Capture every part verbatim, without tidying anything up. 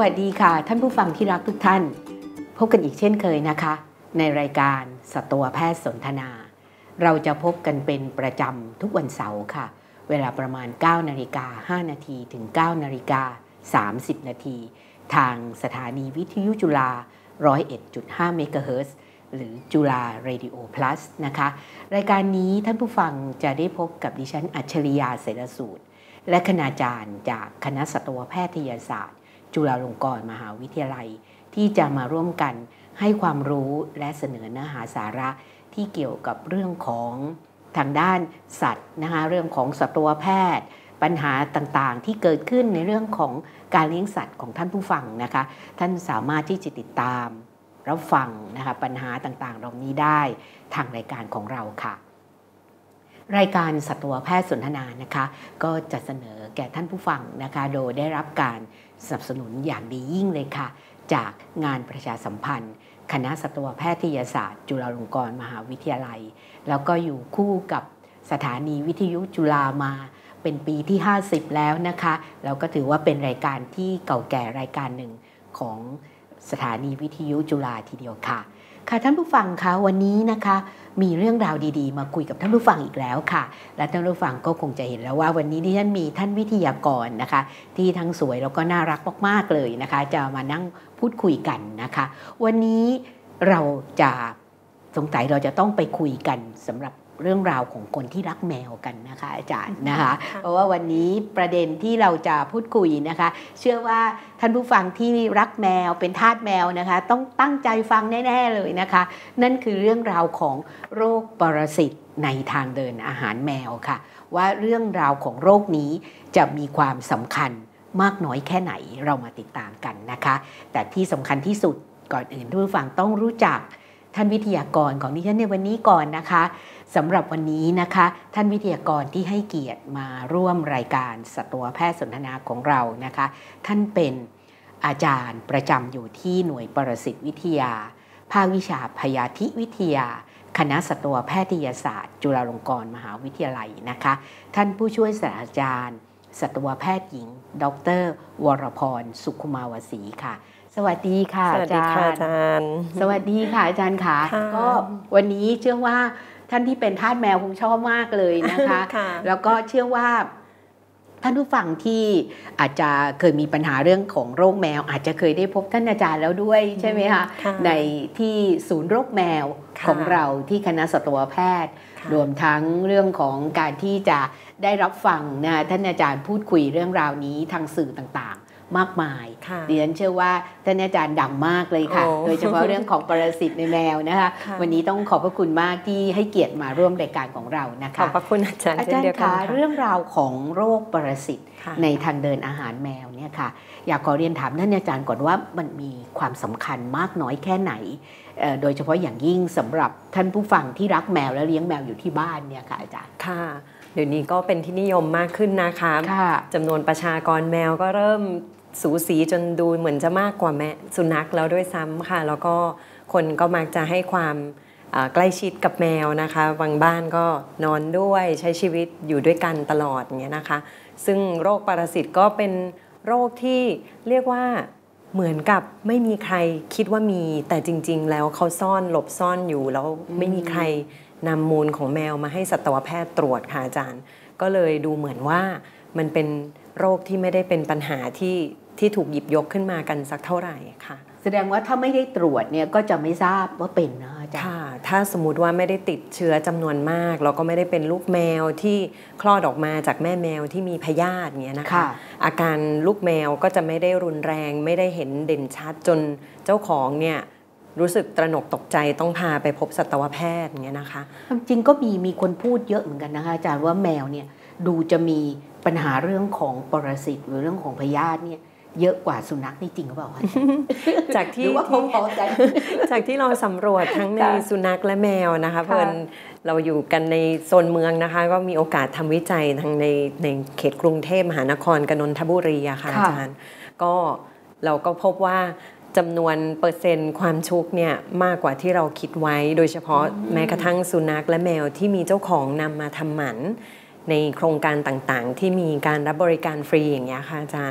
วัสดีค่ะท่านผู้ฟังที่รักทุกท่านพบกันอีกเช่นเคยนะคะในรายการสัตวแพทย์สนทนาเราจะพบกันเป็นประจำทุกวันเสาร์ค่ะเวลาประมาณ เก้านาฬิกาห้านาที ถึง เก้านาฬิกาสามสิบนาทีทางสถานีวิทยุจุฬา หนึ่งศูนย์เอ็ดจุดห้า เมกะเฮิรตซ์ หรือจุฬา Radio Plus นะคะรายการนี้ท่านผู้ฟังจะได้พบกับดิฉันอัจฉริยาเสรสูตรและคณาจารย์จากคณะสัตวแพทยศาสตร์จุฬาลงกรณ์มหาวิทยาลัยที่จะมาร่วมกันให้ความรู้และเสนอเนื้อหาสาระที่เกี่ยวกับเรื่องของทางด้านสัตว์นะคะเรื่องของสัตวแพทย์ปัญหาต่างๆที่เกิดขึ้นในเรื่องของการเลี้ยงสัตว์ของท่านผู้ฟังนะคะท่านสามารถที่จะติดตามรับฟังนะคะปัญหาต่างๆเหล่านี้ได้ทางรายการของเราค่ะรายการสัตวแพทย์สนทนานะคะก็จะเสนอแก่ท่านผู้ฟังนะคะโดยได้รับการสนับสนุนอย่างดียิ่งเลยค่ะจากงานประชาสัมพันธ์คณะสัตวแพทยศาสตร์จุฬาลงกรณ์มหาวิทยาลัยแล้วก็อยู่คู่กับสถานีวิทยุจุฬามาเป็นปีที่ห้าสิบแล้วนะคะแล้วก็ถือว่าเป็นรายการที่เก่าแก่รายการหนึ่งของสถานีวิทยุจุฬาทีเดียวค่ะค่ะท่านผู้ฟังคะวันนี้นะคะมีเรื่องราวดีๆมาคุยกับท่านผู้ฟังอีกแล้วค่ะและท่านผู้ฟังก็คงจะเห็นแล้วว่าวันนี้ที่ท่านมีท่านวิทยากรนะคะที่ทั้งสวยแล้วก็น่ารักมากๆเลยนะคะจะมานั่งพูดคุยกันนะคะวันนี้เราจะสงสัยเราจะต้องไปคุยกันสำหรับเรื่องราวของคนที่รักแมวกันนะคะอาจารย์นะคะเพราะว่าวันนี้ประเด็นที่เราจะพูดคุยนะคะเชื่อว่าท่านผู้ฟังที่รักแมวเป็นทาสแมวนะคะต้องตั้งใจฟังแน่ๆเลยนะคะนั่นคือเรื่องราวของโรคปรสิตในทางเดินอาหารแมวค่ะว่าเรื่องราวของโรคนี้จะมีความสำคัญมากน้อยแค่ไหนเรามาติดตามกันนะคะแต่ที่สำคัญที่สุดก่อนอื่นท่านผู้ฟังต้องรู้จักท่านวิทยากรของดิฉันในวันนี้ก่อนนะคะสำหรับวันนี้นะคะท่านวิทยากรที่ให้เกียรติมาร่วมรายการสัตวแพทย์สนทนาของเรานะคะท่านเป็นอาจารย์ประจำอยู่ที่หน่วยปรสิตวิทยาภาควิชาพยาธิวิทยาคณะสัตวแพทยศาสตร์จุฬาลงกรณ์มหาวิทยาลัยนะคะท่านผู้ช่วยศาสตราจารย์สัตวแพทย์หญิงดร.วรพรสุขุมาวสีค่ะสวัสดีค่ะอาจารย์สวัสดีค่ะอาจารย์สวัสดีค่ะอาจารย์ค่ะก็วันนี้เชื่อว่าท่านที่เป็นทาสแมวคงชอบมากเลยนะคะแล้วก็เชื่อว่าท่านผู้ฟังที่อาจจะเคยมีปัญหาเรื่องของโรคแมวอาจจะเคยได้พบท่านอาจารย์แล้วด้วยใช่ไหมคะในที่ศูนย์โรคแมวของเราที่คณะสัตวแพทย์รวมทั้งเรื่องของการที่จะได้รับฟังนะท่านอาจารย์พูดคุยเรื่องราวนี้ทางสื่อต่างๆมากมายดิฉันเชื่อว่าท่านอาจารย์ดังมากเลยค่ะโดยเฉพาะเรื่องของปรสิตในแมวนะคะวันนี้ต้องขอบพระคุณมากที่ให้เกียรติมาร่วมรายการของเรานะคะขอบพระคุณอาจารย์อาจารย์คะเรื่องราวของโรคปรสิตในทางเดินอาหารแมวเนี่ยค่ะอยากขอเรียนถามท่านอาจารย์ก่อนว่ามันมีความสำคัญมากน้อยแค่ไหนโดยเฉพาะอย่างยิ่งสำหรับท่านผู้ฟังที่รักแมวและเลี้ยงแมวอยู่ที่บ้านเนี่ยค่ะอาจารย์ค่ะเดี๋ยวนี้ก็เป็นที่นิยมมากขึ้นนะคะจำนวนประชากรแมวก็เริ่มสูสีจนดูเหมือนจะมากกว่าแม่สุนัขแล้วด้วยซ้ำค่ะแล้วก็คนก็มักจะให้ความใกล้ชิดกับแมวนะคะบางบ้านก็นอนด้วยใช้ชีวิตอยู่ด้วยกันตลอดอย่างเงี้ยนะคะซึ่งโรคปรสิตก็เป็นโรคที่เรียกว่าเหมือนกับไม่มีใครคิดว่ามีแต่จริงๆแล้วเขาซ่อนหลบซ่อนอยู่แล้วไม่มีใครนำมูลของแมวมาให้สัตวแพทย์ตรวจค่ะอาจารย์ก็เลยดูเหมือนว่ามันเป็นโรคที่ไม่ได้เป็นปัญหาที่ที่ถูกหยิบยกขึ้นมากันสักเท่าไหร่ค่ะแสดงว่าถ้าไม่ได้ตรวจเนี่ยก็จะไม่ทราบว่าเป็นนะอาจารย์ค่ะถ้าสมมุติว่าไม่ได้ติดเชื้อจำนวนมากแล้วก็ไม่ได้เป็นลูกแมวที่คลอดออกมาจากแม่แมวที่มีพยาธิเงี้ยนะคะอาการลูกแมวก็จะไม่ได้รุนแรงไม่ได้เห็นเด่นชัดจนเจ้าของเนี่ยรู้สึกตระหนกตกใจต้องพาไปพบสัตวแพทย์เงี้ยนะคะจริงก็มีมีคนพูดเยอะเหมือนกันนะคะอาจารย์ว่าแมวเนี่ยดูจะมีปัญหาเรื่องของปรสิตหรือเรื่องของพยาธิเนี่ยเยอะกว่าสุนัขนี่จริงหรือเปล่าจากที่ว่าพอๆกันจากที่เราสำรวจทั้งในสุนัขและแมวนะคะเพื่อนเราอยู่กันในโซนเมืองนะคะก็มีโอกาสทำวิจัยทั้งในในเขตกรุงเทพมหานครกับนนทบุรีอะค่ะอาจารย์ก็เราก็พบว่าจำนวนเปอร์เซ็นต์ความชุกเนี่ยมากกว่าที่เราคิดไว้โดยเฉพาะแม้กระทั่งสุนัขและแมวที่มีเจ้าของนำมาทำหมันในโครงการต่างๆที่มีการรับบริการฟรีอย่างเงี้ยค่ะอาจารย์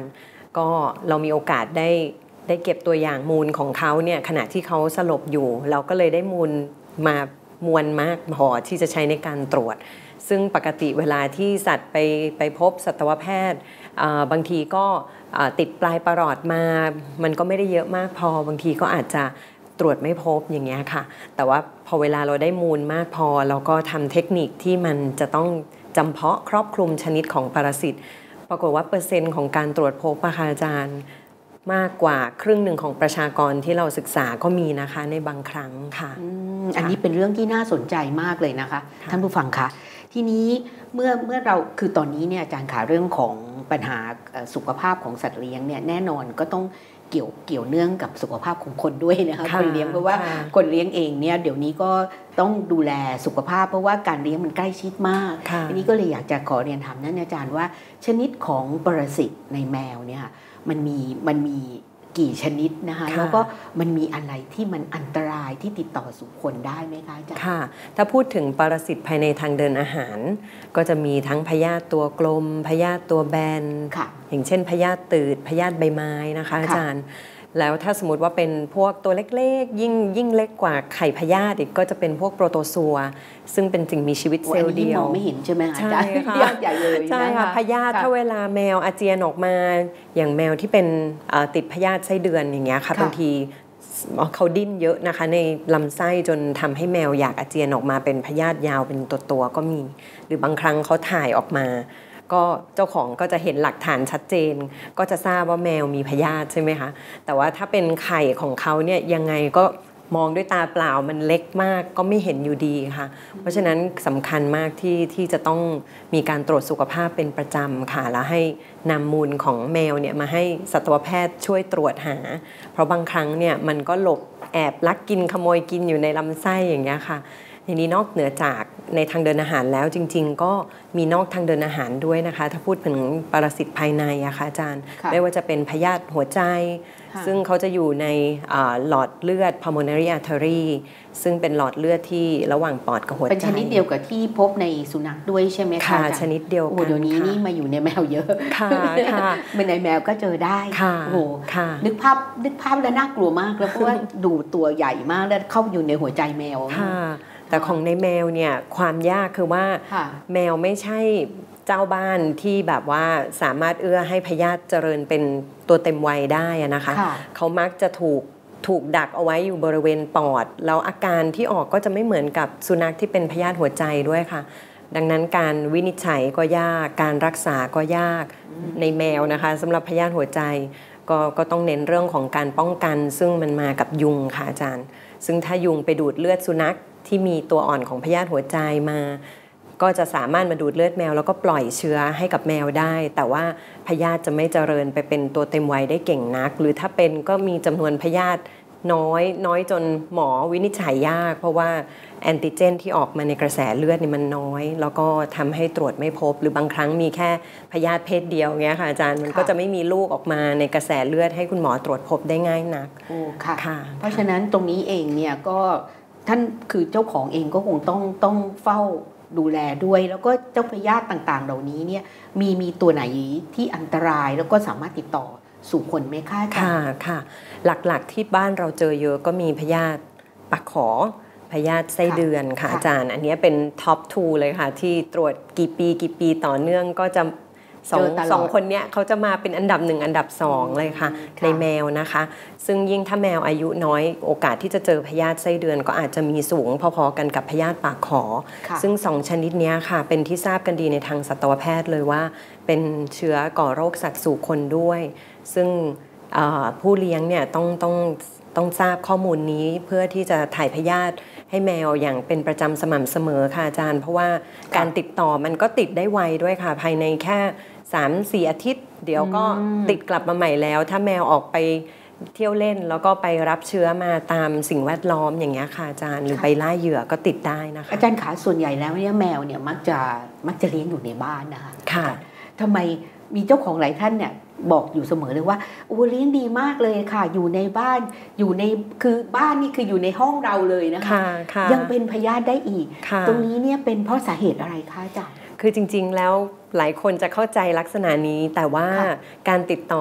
ก็เรามีโอกาสได้ได้เก็บตัวอย่างมูลของเขาเนี่ยขณะที่เขาสลบอยู่เราก็เลยได้มูลมามวลมากพอที่จะใช้ในการตรวจซึ่งปกติเวลาที่สัตว์ไปไปพบสัตวแพทย์บางทีก็ติดปลายประหลอดมามันก็ไม่ได้เยอะมากพอบางทีก็อาจจะตรวจไม่พบอย่างเงี้ยค่ะแต่ว่าพอเวลาเราได้มูลมากพอเราก็ทำเทคนิคที่มันจะต้องจำเพาะครอบคลุมชนิดของปรสิตปรากฏว่าเปอร์เซ็นต์ของการตรวจพบอาจารย์มากกว่าครึ่งหนึ่งของประชากรที่เราศึกษาก็มีนะคะในบางครั้งค่ะอ, อันนี้เป็นเรื่องที่น่าสนใจมากเลยนะคะท่านผู้ฟังคะทีนี้เมื่อเมื่อเราคือตอนนี้เนี่ยอาจารย์ขาเรื่องของปัญหาสุขภาพของสัตว์เลี้ยงเนี่ยแน่นอนก็ต้องเกี่ยวเกี่ยวเนื่องกับสุขภาพของคนด้วยนะคะคนเลี้ยงเพราะว่าคนเลี้ยงเองเนี่ยเดี๋ยวนี้ก็ต้องดูแลสุขภาพเพราะว่าการเลี้ยงมันใกล้ชิดมากทีนี้ก็เลยอยากจะขอเรียนถามท่านอาจารย์ว่าชนิดของปรสิตในแมวเนี่ยมันมีมันมีกี่ชนิดนะคะแล้วก็มันมีอะไรที่มันอันตรายที่ติดต่อสู่คนได้ไหมคะอาจารย์ค่ะถ้าพูดถึงปรสิตภายในทางเดินอาหารก็จะมีทั้งพยาธิตัวกลมพยาธิตัวแบนอย่างเช่นพยาธิตืดพยาธิใบไม้นะคะอาจารย์แล้วถ้าสมมติว่าเป็นพวกตัวเล็กๆยิ่งยิ่งเล็กกว่าไข่พยาธิอีกก็จะเป็นพวกโปรโตซัวซึ่งเป็นสิ่งมีชีวิตเซลล์เดียวมองไม่เห็นใช่ไหมอาจารย์ใช่ค่ะใหญ่เลยใช่ค่ะพยาธิถ้าเวลาแมวอาเจียนออกมาอย่างแมวที่เป็นติดพยาธิไส้เดือนอย่างเงี้ยค่ะบางทีเขาดิ้นเยอะนะคะในลำไส้จนทำให้แมวอยากอาเจียนออกมาเป็นพยาธิยาวเป็นตัวๆก็มีหรือบางครั้งเขาถ่ายออกมาก็เจ้าของก็จะเห็นหลักฐานชัดเจนก็จะทราบว่าแมวมีพยาธิใช่ไหมคะแต่ว่าถ้าเป็นไข่ของเขาเนี่ยยังไงก็มองด้วยตาเปล่ามันเล็กมากก็ไม่เห็นอยู่ดีค่ะเพราะฉะนั้นสำคัญมากที่ที่จะต้องมีการตรวจสุขภาพเป็นประจำค่ะแล้วให้นำมูลของแมวเนี่ยมาให้สัตวแพทย์ช่วยตรวจหาเพราะบางครั้งเนี่ยมันก็หลบแอบลักกินขโมยกินอยู่ในลำไส้อย่างเงี้ยค่ะทีนี้นอกเหนือจากในทางเดินอาหารแล้วจริงๆก็มีนอกทางเดินอาหารด้วยนะคะถ้าพูดถึงปรสิตภายในอะค่ะอาจารย์ไม่ว่าจะเป็นพยาธิหัวใจซึ่งเขาจะอยู่ในหลอดเลือด pulmonary artery ซึ่งเป็นหลอดเลือดที่ระหว่างปอดกับหัวใจเป็นชนิดเดียวกับที่พบในสุนัขด้วยใช่ไหมคะค่ะชนิดเดียวกันเดี๋ยวนี้นี่มาอยู่ในแมวเยอะค่ะค่ะเป็นในแมวก็เจอได้ค่ะโอ้ค่ะนึกภาพนึกภาพแล้วน่ากลัวมากแล้วเพราะว่าดูตัวใหญ่มากแล้วเข้าอยู่ในหัวใจแมวค่ะแต่ของในแมวเนี่ยความยากคือว่าแมวไม่ใช่เจ้าบ้านที่แบบว่าสามารถเอื้อให้พยาธิเจริญเป็นตัวเต็มวัยได้นะคะเขามักจะถูกถูกดักเอาไว้อยู่บริเวณปอดแล้วอาการที่ออกก็จะไม่เหมือนกับสุนัขที่เป็นพยาธิหัวใจด้วยค่ะดังนั้นการวินิจฉัยก็ยากการรักษาก็ยากในแมวนะคะสำหรับพยาธิหัวใจก็ก็ต้องเน้นเรื่องของการป้องกันซึ่งมันมากับยุงค่ะอาจารย์ซึ่งถ้ายุงไปดูดเลือดสุนัขที่มีตัวอ่อนของพยาธิหัวใจมาก็จะสามารถมาดูดเลือดแมวแล้วก็ปล่อยเชื้อให้กับแมวได้แต่ว่าพยาธิจะไม่เจริญไปเป็นตัวเต็มวัยได้เก่งนักหรือถ้าเป็นก็มีจำนวนพยาธิน้อยน้อยจนหมอวินิจฉัยยากเพราะว่าแอนติเจนที่ออกมาในกระแสเลือดนี่มันน้อยแล้วก็ทำให้ตรวจไม่พบหรือบางครั้งมีแค่พยาธิเพศเดียวเงี้ยค่ะอาจารย์มันก็จะไม่มีลูกออกมาในกระแสเลือดให้คุณหมอตรวจพบได้ง่ายนักโอ้ค่ะเพราะฉะนั้นตรงนี้เองเนี่ยก็ท่านคือเจ้าของเองก็คงต้องต้องเฝ้าดูแลด้วยแล้วก็เจ้าพยาธิต่างๆเหล่านี้เนี่ยมีมีตัวไหนที่อันตรายแล้วก็สามารถติดต่อสู่คนไหมคะค่ะค่ะหลักๆที่บ้านเราเจอเยอะก็มีพยาธิปากขอพยาธิไส้เดือนค่ะอาจารย์อันนี้เป็นท็อปทูเลยค่ะที่ตรวจกี่ปีกี่ปีต่อเนื่องก็จะสองสองคนเนี้ยเขาจะมาเป็นอันดับหนึ่งอันดับสองเลยค่ะในแมวนะคะซึ่งยิ่งถ้าแมวอายุน้อยโอกาสที่จะเจอพยาธิไส้เดือนก็อาจจะมีสูงพอๆกันกับพยาธิปากขอซึ่งสองชนิดนี้ค่ะเป็นที่ทราบกันดีในทางสัตวแพทย์เลยว่าเป็นเชื้อก่อโรคสัตว์สู่คนด้วยซึ่งผู้เลี้ยงเนี่ยต้องต้องต้องทราบข้อมูลนี้เพื่อที่จะถ่ายพยาธิให้แมวอย่างเป็นประจำสม่ำเสมอค่ะอาจารย์เพราะว่าการติดต่อมันก็ติดได้ไวด้วยค่ะภายในแค่ สามถึงสี่ อาทิตย์เดี๋ยวก็ติดกลับมาใหม่แล้วถ้าแมวออกไปเที่ยวเล่นแล้วก็ไปรับเชื้อมาตามสิ่งแวดล้อมอย่างเงี้ยค่ะอาจารย์หรือไปล่าเหยื่อก็ติดได้นะคะอาจารย์ขาส่วนใหญ่แล้วเนี่ยแมวเนี่ยมักจะมักจะเลี้ยงอยู่ในบ้านนะคะค่ะทำไมมีเจ้าของหลายท่านเนี่ยบอกอยู่เสมอเลยว่าโอ้เลี้ยงดีมากเลยค่ะอยู่ในบ้านอยู่ในคือบ้านนี่คืออยู่ในห้องเราเลยนะคะยังเป็นพยาธิได้อีกตรงนี้เนี่ยเป็นเพราะสาเหตุอะไรคะอาจารย์คือจริงๆแล้วหลายคนจะเข้าใจลักษณะนี้แต่ว่าการติดต่อ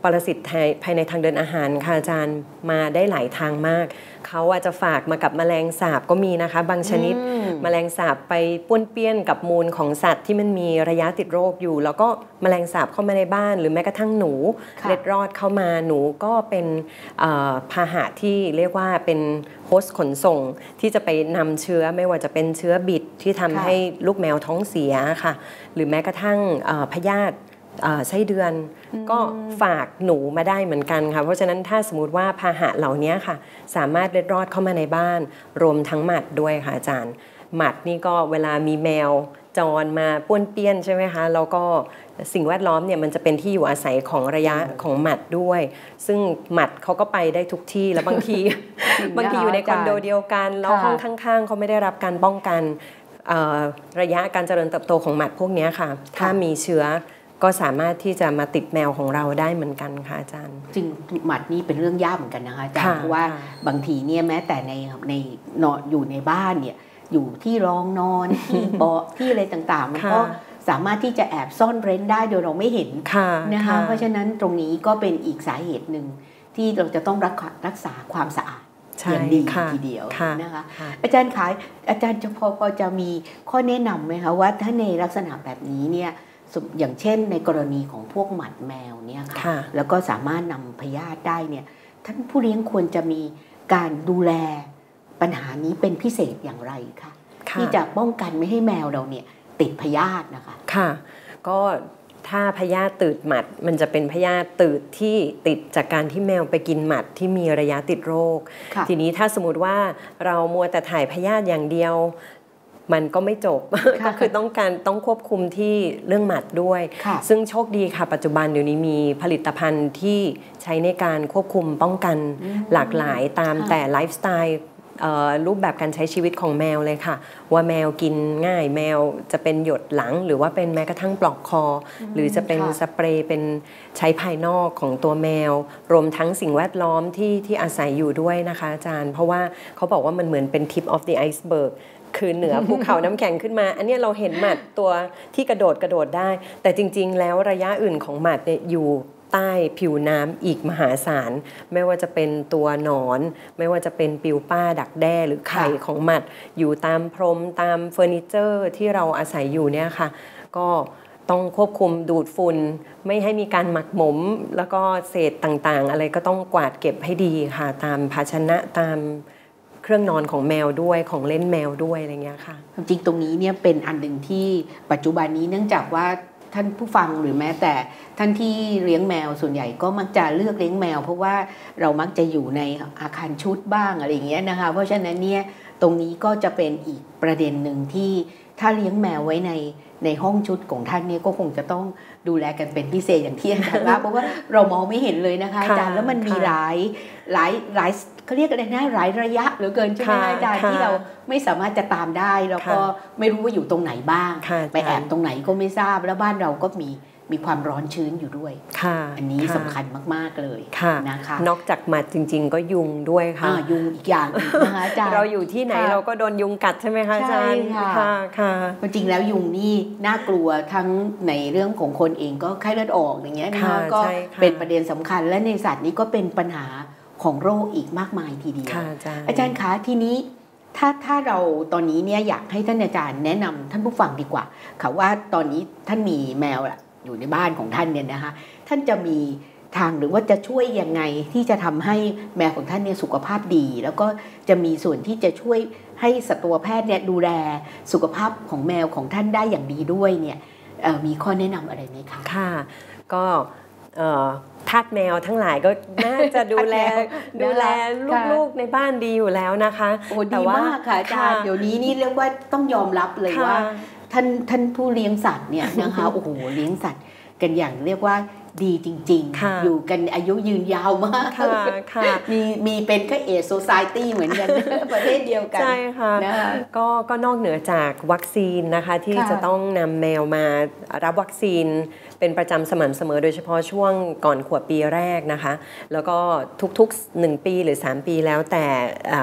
ปรสิตภายในทางเดินอาหารค่ะอาจารย์มาได้หลายทางมากเขาอาจจะฝากมากับแมลงสาบก็มีนะคะบางชนิดแมลงสาบไปป้วนเปี้ยนกับมูลของสัตว์ที่มันมีระยะติดโรคอยู่แล้วก็แมลงสาบเข้ามาในบ้านหรือแม้กระทั่งหนูเล็ดรอดเข้ามาหนูก็เป็นพาหะที่เรียกว่าเป็นโฮสต์ขนส่งที่จะไปนำเชื้อไม่ว่าจะเป็นเชื้อบิดที่ทำให้ลูกแมวท้องเสียค่ะหรือแม้กระทั่งพยาธิไส้เดือนก็ฝากหนูมาได้เหมือนกันค่ะเพราะฉะนั้นถ้าสมมติว่าพาหะเหล่านี้ค่ะสามารถเล็ดรอดเข้ามาในบ้านรวมทั้งหมัดด้วยค่ะอาจารย์หมัดนี่ก็เวลามีแมวจรมาป้วนเปี้ยนใช่ไหมคะแล้วก็สิ่งแวดล้อมเนี่ยมันจะเป็นที่อยู่อาศัยของระยะของหมัดด้วยซึ่งหมัดเขาก็ไปได้ทุกที่แล้วบางทีบางทีอยู่ในคอนโดเดียวกันแล้วห้องข้างๆเขาไม่ได้รับการป้องกันระยะการเจริญเติบโตของหมัดพวกนี้ค่ะถ้ามีเชื้อก็สามารถที่จะมาติดแมวของเราได้เหมือนกันค่ะอาจารย์จริงหมัดนี่เป็นเรื่องยากเหมือนกันนะคะอาจารย์เพราะว่าบางทีเนี่ยแม้แต่ในในนอนอยู่ในบ้านเนี่ยอยู่ที่รองนอนที่เบาะที่อะไรต่างๆมันก็สามารถที่จะแอบซ่อนเร้นได้โดยเราไม่เห็นนะคะเพราะฉะนั้นตรงนี้ก็เป็นอีกสาเหตุหนึ่งที่เราจะต้องรักรักษาความสะอาดอย่างดีทีเดียวนะคะอาจารย์ขายอาจารย์จะพอพอจะมีข้อแนะนำไหมคะว่าถ้าในลักษณะแบบนี้เนี่ยอย่างเช่นในกรณีของพวกหมัดแมวเนี่ยค่ะแล้วก็สามารถนำพยาธิได้เนี่ยท่านผู้เลี้ยงควรจะมีการดูแลปัญหานี้เป็นพิเศษอย่างไรคะที่จะป้องกันไม่ให้แมวเราเนี่ยติดพยาธินะคะค่ะก็ถ้าพยาธิตืดหมัดมันจะเป็นพยาธิตืดที่ติดจากการที่แมวไปกินหมัดที่มีระยะติดโรคทีนี้ถ้าสมมติว่าเรามัวแต่ถ่ายพยาธิอย่างเดียวมันก็ไม่จบก็คือต้องการต้องควบคุมที่เรื่องหมัดด้วยซึ่งโชคดีค่ะปัจจุบันเดี๋ยวนี้มีผลิตภัณฑ์ที่ใช้ในการควบคุมป้องกันหลากหลายตามแต่ไลฟ์สไตล์รูปแบบการใช้ชีวิตของแมวเลยค่ะว่าแมวกินง่ายแมวจะเป็นหยดหลังหรือว่าเป็นแม้กระทั่งปลอกคอหรือจะเป็นสเปรย์เป็นใช้ภายนอกของตัวแมวรวมทั้งสิ่งแวดล้อมที่ที่อาศัยอยู่ด้วยนะคะอาจารย์เพราะว่าเขาบอกว่ามันเหมือนเป็น tip of the icebergคือเหนือภูเขาน้ำแข็งขึ้นมาอันนี้เราเห็นหมัดตัวที่กระโดดกระโดดได้แต่จริงๆแล้วระยะอื่นของหมัดเนี่ยอยู่ใต้ผิวน้ำอีกมหาศาลไม่ว่าจะเป็นตัวหนอนไม่ว่าจะเป็นปิวป้าดักแด้หรือไข่ของหมัดอยู่ตามพรมตามเฟอร์นิเจอร์ที่เราอาศัยอยู่เนี่ยค่ะก็ต้องควบคุมดูดฝุ่นไม่ให้มีการหมักหมมแล้วก็เศษต่างๆอะไรก็ต้องกวาดเก็บให้ดีค่ะตามภาชนะตามเครื่องนอนของแมวด้วยของเล่นแมวด้วยอะไรเงี้ยค่ะจริงตรงนี้เนี่ยเป็นอันหนึ่งที่ปัจจุบันนี้เนื่องจากว่าท่านผู้ฟังหรือแม้แต่ท่านที่เลี้ยงแมวส่วนใหญ่ก็มักจะเลือกเลี้ยงแมวเพราะว่าเรามักจะอยู่ในอาคารชุดบ้างอะไรอย่างเงี้ยนะคะเพราะฉะนั้นเนี่ยตรงนี้ก็จะเป็นอีกประเด็นหนึ่งที่ถ้าเลี้ยงแมวไว้ในในห้องชุดของท่านเนี่ยก็คงจะต้องดูแลกันเป็นพิเศษอย่างที่อาจารย์ว่าเพราะว่าเรามองไม่เห็นเลยนะคะอาจารย์แล้วมันมีหลายหลายหลายเขาเรียกอะไรนะหลายระยะเหลือเกินใช่ไหมอาจารย์ที่เราไม่สามารถจะตามได้แล้วก็ไม่รู้ว่าอยู่ตรงไหนบ้างไปแอบตรงไหนก็ไม่ทราบแล้วบ้านเราก็มีมีความร้อนชื้นอยู่ด้วยอันนี้สำคัญมากๆเลยนะคะนอกจากหมัดจริงๆก็ยุงด้วยค่ะยุงอีกอย่างนะคะอาจารย์เราอยู่ที่ไหนเราก็โดนยุงกัดใช่ไหมคะอาจารย์ค่ะค่ะจริงแล้วยุงนี่น่ากลัวทั้งในเรื่องของคนเองก็ไข้เลือดออกอย่างเงี้ยนะคะก็เป็นประเด็นสำคัญและในสัตว์นี้ก็เป็นปัญหาของโรคอีกมากมายทีเดียวอาจารย์คะทีนี้ถ้าถ้าเราตอนนี้เนี่ยอยากให้ท่านอาจารย์แนะนำท่านผู้ฟังดีกว่าค่ะว่าตอนนี้ท่านมีแมวล่ะอยู่ในบ้านของท่านเนี่ยนะคะท่านจะมีทางหรือว่าจะช่วยยังไงที่จะทำให้แมวของท่านเนี่ยสุขภาพดีแล้วก็จะมีส่วนที่จะช่วยให้สัตวแพทย์เนี่ยดูแลสุขภาพของแมวของท่านได้อย่างดีด้วยเนี่ยมีข้อแนะนำอะไรไหมคะค่ะก็ทาสแมวทั้งหลายก็น่าจะดูแลดูแลลูกๆในบ้านดีอยู่แล้วนะคะโอ้ดีมากค่ะอาจารย์เดี๋ยวนี้นี่เรียกว่าต้องยอมรับเลยว่าท่านท่านผู้เลี้ยงสัตว์เนี่ยนะคะโอ้โหเลี้ยงสัตว์กันอย่างเรียกว่าดีจริงๆอยู่กันอายุยืนยาวมากมีมีเป็นก็เอชโซไซตี้เหมือนกันประเทศเดียวกันใช่ค่ะก็ก็นอกเหนือจากวัคซีนนะคะที่จะต้องนำแมวมารับวัคซีนเป็นประจำสม่ำเสมอโดยเฉพาะช่วงก่อนขวบปีแรกนะคะแล้วก็ทุกๆหนึ่งปีหรือสามปีแล้วแต่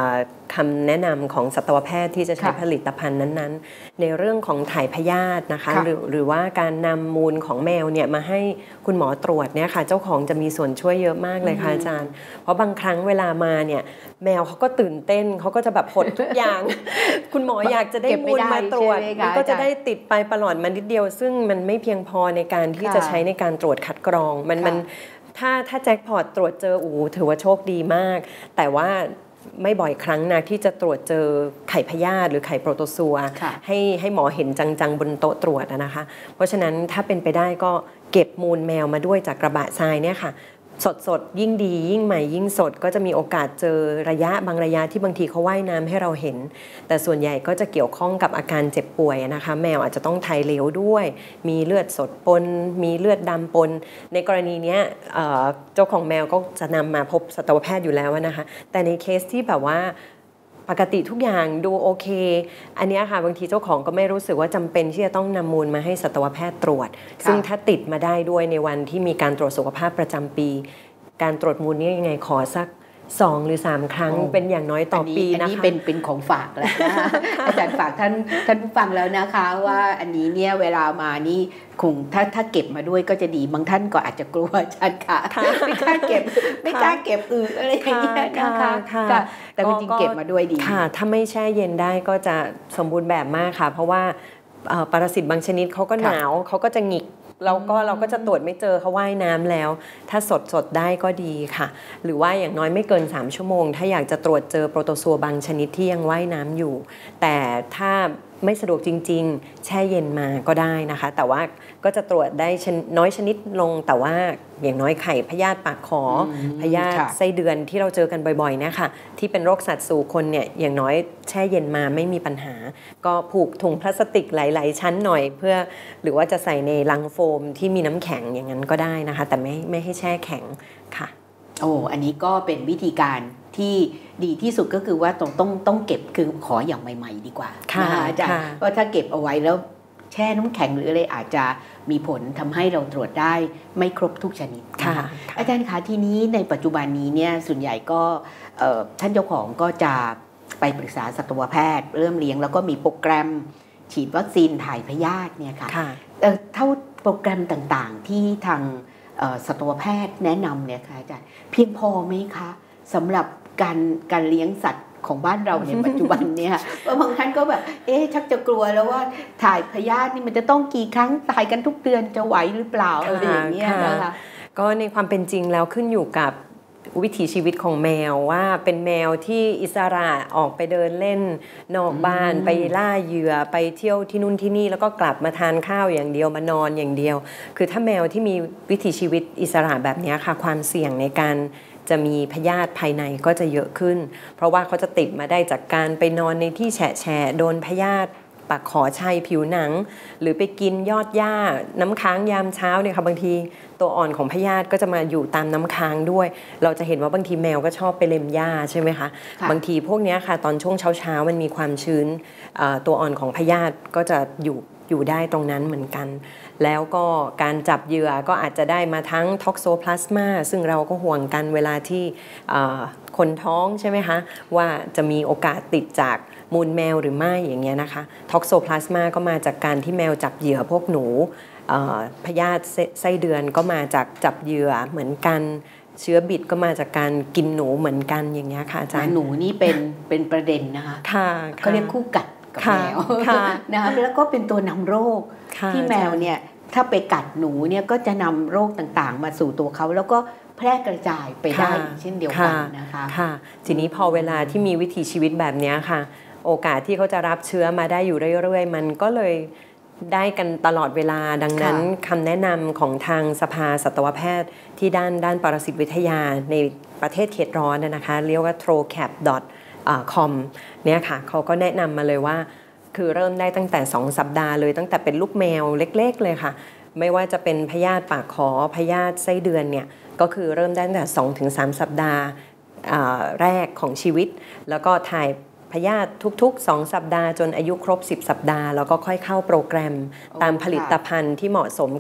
คำแนะนำของสัตวแพทย์ที่จะใช้ผลิตภัณฑ์นั้นๆในเรื่องของถ่ายพยาธินะคะหรือหรือว่าการนำมูลของแมวเนี่ยมาให้คุณหมอตรวจเนี่ยค่ะเจ้าของจะมีส่วนช่วยเยอะมากเลยค่ะอาจารย์เพราะบางครั้งเวลามาเนี่ยแมวเขาก็ตื่นเต้นเขาก็จะแบบหดทุกอย่าง คุณหมออยากจะได้มูลมาตรวจมันก็จะได้ติดไปประหลอดมันนิดเดียวซึ่งมันไม่เพียงพอในการที่จะใช้ในการตรวจคัดกรองมันมันถ้าถ้าแจ็คพอตตรวจเจออูถือว่าโชคดีมากแต่ว่าไม่บ่อยครั้งนะที่จะตรวจเจอไข่พยาธิหรือไข่โปรโตซัวให้ให้หมอเห็นจังๆบนโต๊ะตรวจนะคะเพราะฉะนั้นถ้าเป็นไปได้ก็เก็บมูลแมวมาด้วยจากกระบะทรายเนี่ยค่ะสดๆยิ่งดียิ่งใหม่ยิ่งสดก็จะมีโอกาสเจอระยะบางระยะที่บางทีเขาว่ายน้ำให้เราเห็นแต่ส่วนใหญ่ก็จะเกี่ยวข้องกับอาการเจ็บป่วยนะคะแมวอาจจะต้องถ่ายเหลวด้วยมีเลือดสดปนมีเลือดดำปนในกรณีนี้เจ้าของแมวก็จะนำมาพบสัตวแพทย์อยู่แล้วนะคะแต่ในเคสที่แบบว่าปกติทุกอย่างดูโอเคอันนี้ค่ะบางทีเจ้าของก็ไม่รู้สึกว่าจำเป็นที่จะต้องนำมูลมาให้สัตวแพทย์ตรวจซึ่งถ้าติดมาได้ด้วยในวันที่มีการตรวจสุขภาพประจำปีการตรวจมูลนี้ยังไงขอสักสองหรือสามครั้งเป็นอย่างน้อยต่อปีนะคะอันนี้เป็นเป็นของฝากแล้วนะอาจารย์ฝากท่านท่านผู้ฟังแล้วนะคะว่าอันนี้เนี่ยเวลามานี่คงถ้าถ้าเก็บมาด้วยก็จะดีบางท่านก็อาจจะกลัวอาจารย์ค่ะไม่กล้าเก็บไม่กล้าเก็บอืออะไรอย่างเงี้ยนะคะแต่จริงๆเก็บมาด้วยดีค่ะถ้าไม่แช่เย็นได้ก็จะสมบูรณ์แบบมากค่ะเพราะว่าปรสิตบางชนิดเขาก็หนาวเขาก็จะหงิกแล้วก็เราก็จะตรวจไม่เจอเขาว่ายน้ำแล้วถ้าสดสดได้ก็ดีค่ะหรือว่าอย่างน้อยไม่เกินสามชั่วโมงถ้าอยากจะตรวจเจอโปรโตซัวบางชนิดที่ยังว่ายน้ำอยู่แต่ถ้าไม่สะดวกจริงๆแช่เย็นมาก็ได้นะคะแต่ว่าก็จะตรวจได้น้อยชนิดลงแต่ว่าอย่างน้อยไข่พยาธิปากขอพยาธิไส้เดือนที่เราเจอกันบ่อยๆนะคะที่เป็นโรคสัตว์สู่คนเนี่ยอย่างน้อยแช่เย็นมาไม่มีปัญหาก็ผูกถุงพลาสติกหลายๆชั้นหน่อยเพื่อหรือว่าจะใส่ในลังโฟมที่มีน้ำแข็งอย่างนั้นก็ได้นะคะแต่ไม่ไม่ให้แช่แข็งค่ะโอ้อันนี้ก็เป็นวิธีการที่ดีที่สุดก็คือว่าต้องต้องต้องเก็บคือขออย่างใหม่ๆดีกว่านะคะอาจารย์เพราะถ้าเก็บเอาไว้แล้วแช่น้ำแข็งหรืออะไรอาจจะมีผลทำให้เราตรวจได้ไม่ครบทุกชนิดนะคะอาจารย์คะทีนี้ในปัจจุบันนี้เนี่ยส่วนใหญ่ก็ท่านเจ้าของก็จะไปปรึกษาสัตวแพทย์เริ่มเลี้ยงแล้วก็มีโปรแกรมฉีดวัคซีนถ่ายพยาธิเนี่ยค่ะเท่าโปรแกรมต่างๆที่ทางสัตวแพทย์แนะนำเนี่ยค่ะอาจารย์เพียงพอไหมคะสำหรับการการเลี้ยงสัตว์ของบ้านเราในปัจจุบันเนี่ยว่าบางท่านก็แบบเอ๊ะชักจะกลัวแล้วว่าถ่ายพยาธินี่มันจะต้องกี่ครั้งตายกันทุกเดือนจะไหวหรือเปล่าอะไรอย่างเงี้ยนะคะก็ในความเป็นจริงแล้วขึ้นอยู่กับวิถีชีวิตของแมวว่าเป็นแมวที่อิสระออกไปเดินเล่นนอกบ้านไปล่าเหยื่อไปเที่ยวที่นู่นที่นี่แล้วก็กลับมาทานข้าวอย่างเดียวมานอนอย่างเดียวคือถ้าแมวที่มีวิถีชีวิตอิสระแบบนี้ค่ะความเสี่ยงในการจะมีพยาธิภายในก็จะเยอะขึ้นเพราะว่าเขาจะติดมาได้จากการไปนอนในที่แฉะแฉะโดนพยาธิปากขอชัยผิวหนังหรือไปกินยอดหญ้าน้ำค้างยามเช้าเนี่ยค่ะบางทีตัวอ่อนของพยาธิก็จะมาอยู่ตามน้ำค้างด้วยเราจะเห็นว่าบางทีแมวก็ชอบไปเล็มหญ้าใช่ไหมคะบางทีพวกนี้ค่ะตอนช่วงเช้าเช้ามันมีความชื้นตัวอ่อนของพยาธิก็จะอยู่อยู่ได้ตรงนั้นเหมือนกันแล้วก็การจับเหยื่อก็อาจจะได้มาทั้งท็อกโซพลาสมาซึ่งเราก็ห่วงกันเวลาที่คนท้องใช่ไหมคะว่าจะมีโอกาสติดจากมูลแมวหรือไม่อย่างเงี้ยนะคะท็อกโซพลาสมาก็มาจากการที่แมวจับเหยื่อพวกหนูพยาธิไส้เดือนก็มาจากจับเหยื่อเหมือนกันเชื้อบิดก็มาจากการกินหนูเหมือนกันอย่างเงี้ยค่ะอาจารย์หนูนี่เป็นเป็นประเด็นนะคะค่ะเขาเรียกคู่กัดกับแมวนะคะแล้วก็เป็นตัวนำโรคที่แมวเนี่ยถ้าไปกัดหนูเนี่ยก็จะนำโรคต่างๆมาสู่ตัวเขาแล้วก็แพร่กระจายไปได้เช่นเดียวกันนะคะค่ะทีนี้พอเวลาที่มีวิถีชีวิตแบบนี้ค่ะโอกาสที่เขาจะรับเชื้อมาได้อยู่เรื่อยๆมันก็เลยได้กันตลอดเวลาดังนั้นคำแนะนำของทางสภาสัตวแพทย์ที่ด้านด้านปรสิตวิทยาในประเทศเขตร้อนนะคะเรียกว่า ทรแคป ดอท คอม เนี่ยค่ะเขาก็แนะนำมาเลยว่าคือเริ่มได้ตั้งแต่สองสัปดาห์เลยตั้งแต่เป็นลูกแมวเล็กๆเลยค่ะไม่ว่าจะเป็นพยาธิปากขอพยาธิไส้เดือนเนี่ยก็คือเริ่มได้ตั้งแต่ สองถึงสาม สัปดาห์แรกของชีวิตแล้วก็ถ่ายพยาธิทุกๆสองสัปดาห์จนอายุครบสิบสัปดาห์แล้วก็ค่อยเข้าโปรแกรมตามผลิตภัณฑ์ที่เหมาะสมกับ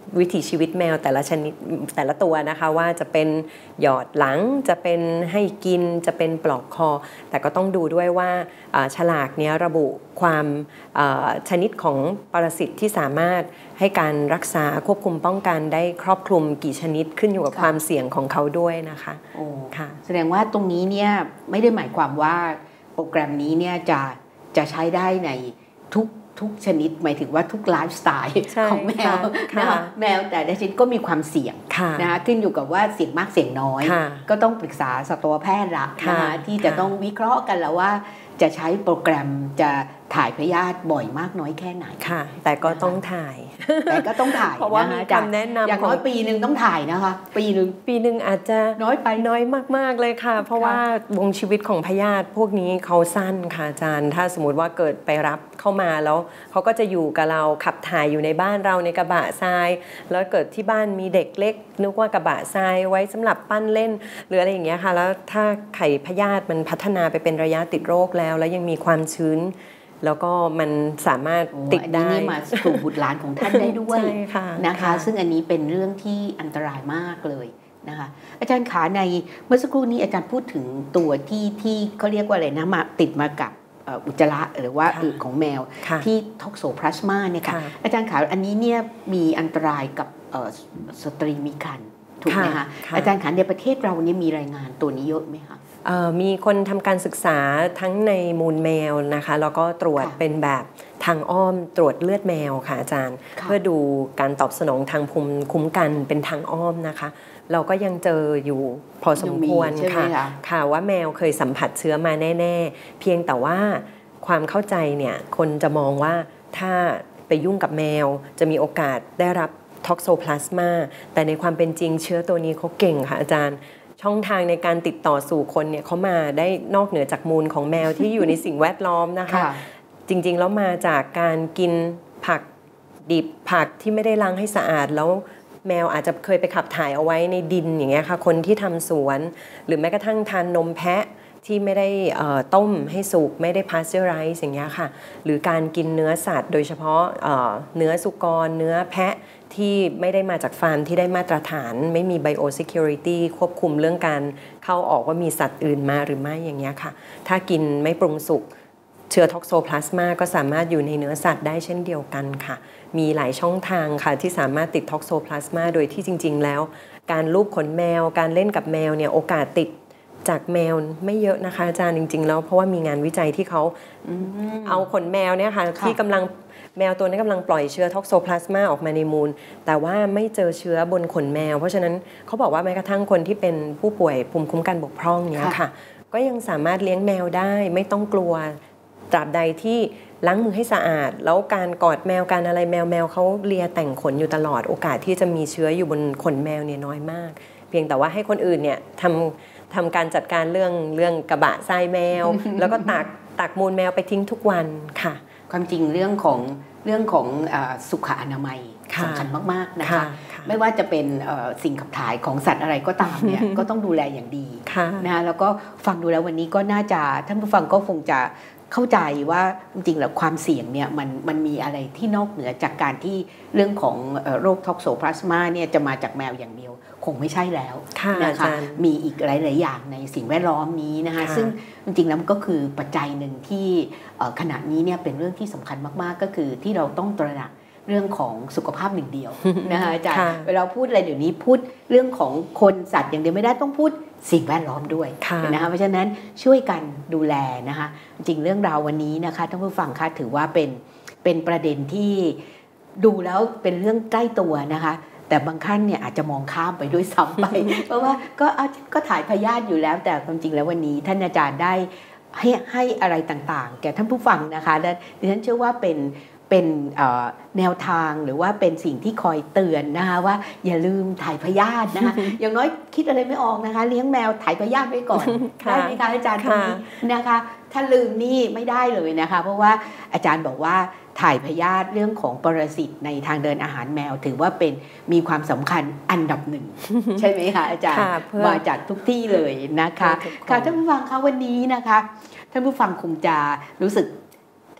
วิถีชีวิตแมวแต่ละชนิดแต่ละตัวนะคะว่าจะเป็นหยอดหลังจะเป็นให้กินจะเป็นปลอกคอแต่ก็ต้องดูด้วยว่าฉลากเนี้ยระบุความชนิดของปรสิตที่สามารถให้การรักษาควบคุมป้องกันได้ครอบคลุมกี่ชนิดขึ้นอยู่กับความเสี่ยงของเขาด้วยนะคะโอ้ค่ะแสดงว่าตรงนี้เนี่ยไม่ได้หมายความว่าโปรแกรมนี้เนี่ยจะจะใช้ได้ในทุกทุกชนิดหมายถึงว่าทุกไลฟ์สไตล์ของแมวนะคะแมวแต่ละชนิดก็มีความเสี่ยงนะคะขึ้นอยู่กับว่าเสี่ยงมากเสี่ยงน้อยก็ต้องปรึกษาสัตวแพทย์ละนะคะที่จะต้องวิเคราะห์กันแล้วว่าจะใช้โปรแกรมจะถ่ายพยาธิบ่อยมากน้อยแค่ไหนค่ะแต่ก็ต้องถ่ายแต่ก็ต้องถ่ายเพราะว่ามีคำแนะนำอย่างน้อยปีหนึ่งต้องถ่ายนะคะปีหนึ่งปีหนึ่งอาจจะน้อยไปน้อยมากๆเลยค่ะเพราะว่าวงชีวิตของพยาธิพวกนี้เขาสั้นค่ะอาจารย์ถ้าสมมติว่าเกิดไปรับเข้ามาแล้วเขาก็จะอยู่กับเราขับถ่ายอยู่ในบ้านเราในกระบะทรายแล้วเกิดที่บ้านมีเด็กเล็กนึกว่ากระบะทรายไว้สำหรับปั้นเล่นหรืออะไรอย่างเงี้ยค่ะแล้วถ้าไข่พยาธิมันพัฒนาไปเป็นระยะติดโรคแล้วแล้วยังมีความชื้นแล้วก็มันสามารถติดได้อันนี้มาสู่บุตรหลานของท่านได้ด้วยนะคะซึ่งอันนี้เป็นเรื่องที่อันตรายมากเลยนะคะอาจารย์ขาในเมื่อสักครู่นี้อาจารย์พูดถึงตัวที่ที่เขาเรียกว่าอะไรนะมาติดมากับอุจจาระหรือว่าอึของแมวที่ท็อกโซพลาสมาเนี่ยค่ะอาจารย์ขาอันนี้เนี่ยมีอันตรายกับสตรีมีครรภ์ถูกไหมคะอาจารย์ขาในประเทศเราเนี่ยมีรายงานตัวนี้เยอะไหมคะมีคนทำการศึกษาทั้งในมูลแมวนะคะแล้วก็ตรวจเป็นแบบทางอ้อมตรวจเลือดแมวค่ะอาจารย์เพื่อดูการตอบสนองทางภูมิคุ้มกันเป็นทางอ้อมนะคะเราก็ยังเจออยู่พอสมควรค่ะค่ะว่าแมวเคยสัมผัสเชื้อมาแน่ๆเพียงแต่ว่าความเข้าใจเนี่ยคนจะมองว่าถ้าไปยุ่งกับแมวจะมีโอกาสได้รับท็อกโซพลาสมาแต่ในความเป็นจริงเชื้อตัวนี้เขาเก่งค่ะอาจารย์ช่องทางในการติดต่อสู่คนเนี่ยเขามาได้นอกเหนือจากมูลของแมวที่อยู่ในสิ่งแวดล้อมนะคะจริงๆแล้วมาจากการกินผักดิบผักที่ไม่ได้ล้างให้สะอาดแล้วแมวอาจจะเคยไปขับถ่ายเอาไว้ในดินอย่างเงี้ยค่ะคนที่ทำสวนหรือแม้กระทั่งทานนมแพะที่ไม่ได้ต้มให้สุกไม่ได้พาสเจอไรซ์อย่างเงี้ยค่ะหรือการกินเนื้อสัตว์โดยเฉพาะเนื้อสุกรเนื้อแพะที่ไม่ได้มาจากฟาร์มที่ได้มาตรฐานไม่มี biosecurity ควบคุมเรื่องการเข้าออกว่ามีสัตว์อื่นมาหรือไม่อย่างเงี้ยค่ะถ้ากินไม่ปรุงสุกเชื้อท็อกโซพลาสมาก็สามารถอยู่ในเนื้อสัตว์ได้เช่นเดียวกันค่ะมีหลายช่องทางค่ะที่สามารถติดท็อกโซพลาสมาโดยที่จริงๆแล้วการลูบขนแมวการเล่นกับแมวเนี่ยโอกาสติดจากแมวไม่เยอะนะคะอาจารย์จริงๆแล้วเพราะว่ามีงานวิจัยที่เขาเอาขนแมวเนี่ยค่ะที่กำลังแมวตัวนี้กำลังปล่อยเชื้อท็อกโซพลาสมาออกมาในมูลแต่ว่าไม่เจอเชื้อบนขนแมวเพราะฉะนั้นเขาบอกว่าแม้กระทั่งคนที่เป็นผู้ป่วยภูมิคุ้มกันบกพร่องเนี้ยค่ะก็ยังสามารถเลี้ยงแมวได้ไม่ต้องกลัวตราบใดที่ล้างมือให้สะอาดแล้วการกอดแมวการอะไรแมวแมวเขาเลียแต่งขนอยู่ตลอดโอกาสที่จะมีเชื้ออยู่บนขนแมวเนี่ยน้อยมากเพียงแต่ว่าให้คนอื่นเนี่ยทำทำการจัดการเรื่องเรื่องกระบะทรายแมว แล้วก็ตักตักมูลแมวไปทิ้งทุกวันค่ะความจริงเรื่องของเรื่องของสุขอนามัยสำคัญมากๆนะคะไม่ว่าจะเป็นสิ่งขับถ่ายของสัตว์อะไรก็ตามเนี่ย ก็ต้องดูแลอย่างดีนะแล้วก็ฟังดูแล้ววันนี้ก็น่าจะท่านผู้ฟังก็คงจะเข้าใจว่าจริงๆแล้วความเสี่ยงเนี่ยมันมันมีอะไรที่นอกเหนือจากการที่เรื่องของโรคท็อกโซพลาสมาเนี่ยจะมาจากแมวอย่างเดียวคงไม่ใช่แล้วนะคะมีอีกหลายๆอย่างในสิ่งแวดล้อมนี้นะคะซึ่งจริงๆแล้วมันก็คือปัจจัยหนึ่งที่ขณะนี้เนี่ยเป็นเรื่องที่สำคัญมากๆก็คือที่เราต้องตระหนักเรื่องของสุขภาพหนึ่งเดียวนะคะอาจารย์เวลาพูดอะไรเดี๋ยวนี้พูดเรื่องของคนสัตว์อย่างเดียวไม่ได้ต้องพูดสิ่งแวดล้อมด้วยนะคะเพราะฉะนั้นช่วยกันดูแลนะคะจริงเรื่องราววันนี้นะคะท่านผู้ฟังคะถือว่าเป็นเป็นประเด็นที่ดูแล้วเป็นเรื่องใกล้ตัวนะคะแต่บางท่านเนี่ยอาจจะมองข้ามไปด้วยซ้ำไป เพราะว่าก็ก็ถ่ายพยาธิอยู่แล้วแต่ความจริงแล้ววันนี้ท่านอาจารย์ได้ให้ให้อะไรต่างๆแก่ท่านผู้ฟังนะคะและดิฉันเชื่อว่าเป็นเป็นแนวทางหรือว่าเป็นสิ่งที่คอยเตือนนะคะว่าอย่าลืมถ่ายพยาธินะคะ อย่างน้อยคิดอะไรไม่ออกนะคะเลี้ยงแมวถ่ายพยาธิไว้ก่อน ได้ไหมคะอาจารย์ตรงนี้นะคะถ้าลืมนี่ไม่ได้เลยนะคะเพราะว่าอาจารย์บอกว่าถ่ายพยาธิเรื่องของปรสิตในทางเดินอาหารแมวถือว่าเป็นมีความสำคัญอันดับหนึ่ง ใช่ไหมคะอาจารย์มาจากทุกที่เลยนะคะค่ะท่านผู้ฟังคะวันนี้นะคะท่านผู้ฟังคงจะรู้สึก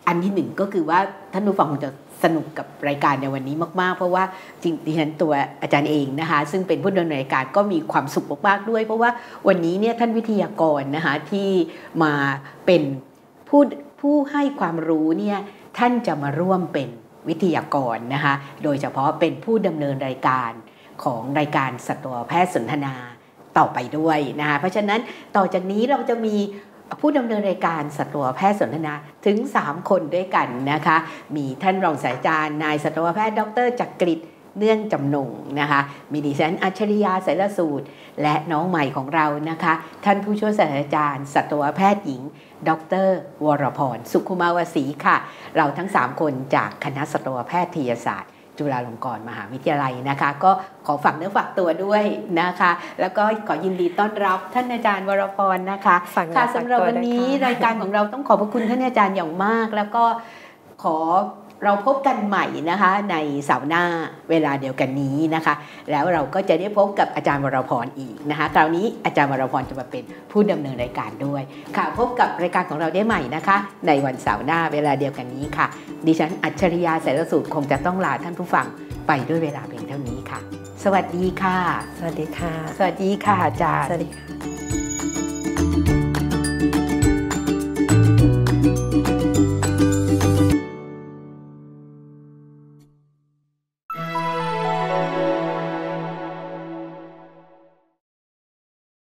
อันที่หนึ่งก็คือว่าท่านผู้ฟังคงจะสนุกกับรายการในวันนี้มากๆเพราะว่าจริงดิฉันตัวอาจารย์เองนะคะซึ่งเป็นผู้ดำเนินรายการก็มีความสุขมากๆด้วยเพราะว่าวันนี้เนี่ยท่านวิทยากรนะคะที่มาเป็นผู้ผู้ให้ความรู้เนี่ยท่านจะมาร่วมเป็นวิทยากรนะคะโดยเฉพาะเป็นผู้ดำเนินรายการของรายการสัตวแพทย์สนทนาต่อไปด้วยนะคะเพราะฉะนั้นต่อจากนี้เราจะมีผู้ดำเนินรายการสัตวแพทย์สนทนาถึงสามคนด้วยกันนะคะมีท่านรองศาสตราจารย์นายสัตวแพทย์ดร.จักริดเนื่องจำนงนะคะมีดิฉันอัจฉริยาไสรสูตรและน้องใหม่ของเรานะคะท่านผู้ช่วยศาสตราจารย์สัตวแพทย์หญิงดร.วรพรสุขุมาวสีค่ะเราทั้งสามคนจากคณะสัตวแพทยศาสตร์จุฬาลงกรณ์มหาวิทยาลัยนะคะก็ขอฝากเนื้อฝากตัวด้วยนะคะแล้วก็ขอยินดีต้อนรับท่านอาจารย์วรพรนะคะค่ะสำหรับวันนี้รายการของเราต้องขอบพระคุณท่านอาจารย์อย่างมากแล้วก็ขอเราพบกันใหม่นะคะในเสาร์หน้าเวลาเดียวกันนี้นะคะแล้วเราก็จะได้พบกับอาจารย์วรพรอีกนะคะคราวนี้อาจารย์วรพรจะมาเป็นผู้ดำเนินรายการด้วยค่ะพบกับรายการของเราได้ใหม่นะคะในวันเสาร์หน้าเวลาเดียวกันนี้ค่ะดิฉันอัจฉริยาไสรสูตรคงจะต้องลาท่านผู้ฟังไปด้วยเวลาเพียงเท่านี้ค่ะสวัสดีค่ะสวัสดีค่ะสวัสดีค่ะอาจารย์สวัสดีค่ะ